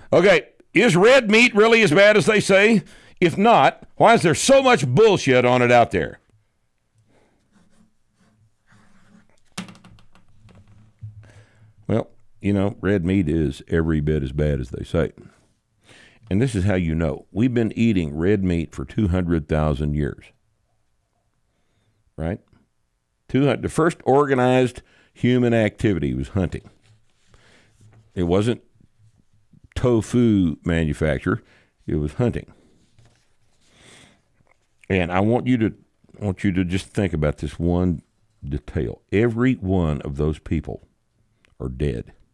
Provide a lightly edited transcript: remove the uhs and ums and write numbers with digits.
Okay, is red meat really as bad as they say? If not, why is there so much bullshit on it out there? Well, red meat is every bit as bad as they say. And this is how you know. We've been eating red meat for 200,000 years. Right? The first organized human activity was hunting. It wasn't tofu manufacture. It was hunting. And I want you to just think about this one detail. Every one of those people are dead.